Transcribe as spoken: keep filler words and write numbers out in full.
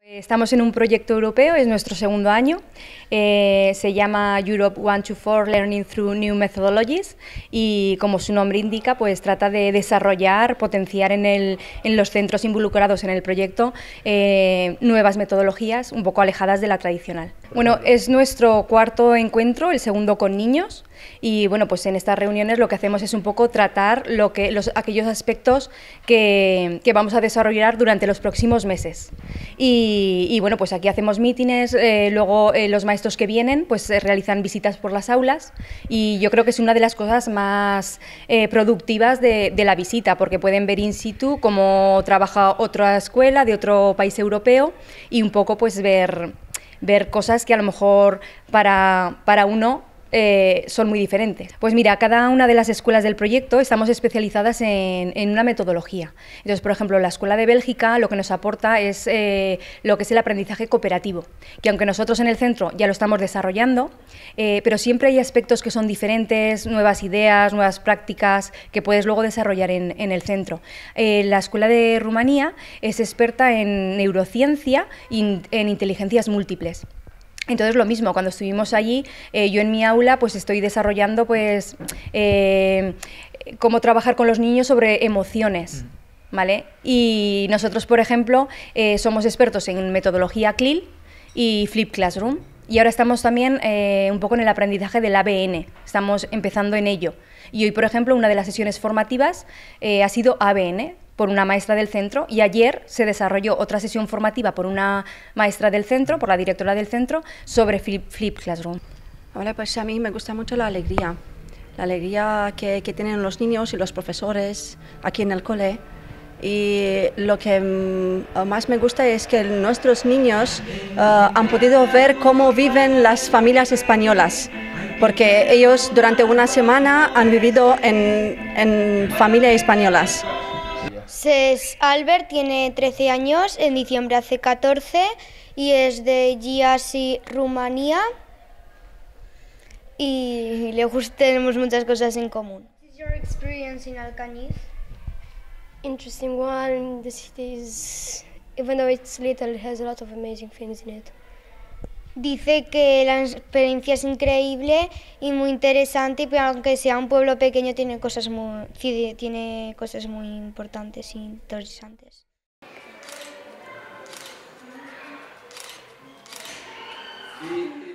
Estamos en un proyecto europeo, es nuestro segundo año, eh, se llama Europe one to four Learning Through New Methodologies y como su nombre indica, pues trata de desarrollar, potenciar en, el, en los centros involucrados en el proyecto eh, nuevas metodologías un poco alejadas de la tradicional. Bueno, es nuestro cuarto encuentro, el segundo con niños. Y bueno, pues en estas reuniones lo que hacemos es un poco tratar lo que, los, aquellos aspectos que, que vamos a desarrollar durante los próximos meses. Y, y bueno, pues aquí hacemos mítines, eh, luego eh, los maestros que vienen pues eh, realizan visitas por las aulas y yo creo que es una de las cosas más eh, productivas de, de la visita, porque pueden ver in situ cómo trabaja otra escuela de otro país europeo y un poco pues ver, ver cosas que a lo mejor para, para uno Eh, son muy diferentes. Pues mira, cada una de las escuelas del proyecto estamos especializadas en, en una metodología. Entonces, por ejemplo, la escuela de Bélgica lo que nos aporta es eh, lo que es el aprendizaje cooperativo, que aunque nosotros en el centro ya lo estamos desarrollando, eh, pero siempre hay aspectos que son diferentes, nuevas ideas, nuevas prácticas que puedes luego desarrollar en, en el centro. Eh, la escuela de Rumanía es experta en neurociencia y en inteligencias múltiples. Entonces lo mismo, cuando estuvimos allí, eh, yo en mi aula pues estoy desarrollando pues eh, cómo trabajar con los niños sobre emociones, ¿vale? Y nosotros, por ejemplo, eh, somos expertos en metodología C L I L y Flip Classroom. Y ahora estamos también eh, un poco en el aprendizaje del A B N, estamos empezando en ello. Y hoy, por ejemplo, una de las sesiones formativas eh, ha sido A B N, por una maestra del centro, y ayer se desarrolló otra sesión formativa por una maestra del centro, por la directora del centro, sobre Flip, Flip Classroom. Ahora, pues a mí me gusta mucho la alegría, la alegría que, que tienen los niños y los profesores aquí en el cole. Y lo que más me gusta es que nuestros niños uh, han podido ver cómo viven las familias españolas, porque ellos durante una semana han vivido en, en familias españolas. Ses Albert tiene trece años, en diciembre hace catorce y es de Giasi, Rumanía, y le gusta, tenemos muchas cosas en común. What is your experience in Alcañiz? Interesting one. The city is, even though it's little, it has a lot of amazing things in it. Dice que la experiencia es increíble y muy interesante, pero aunque sea un pueblo pequeño tiene cosas muy, tiene cosas muy importantes e interesantes. Y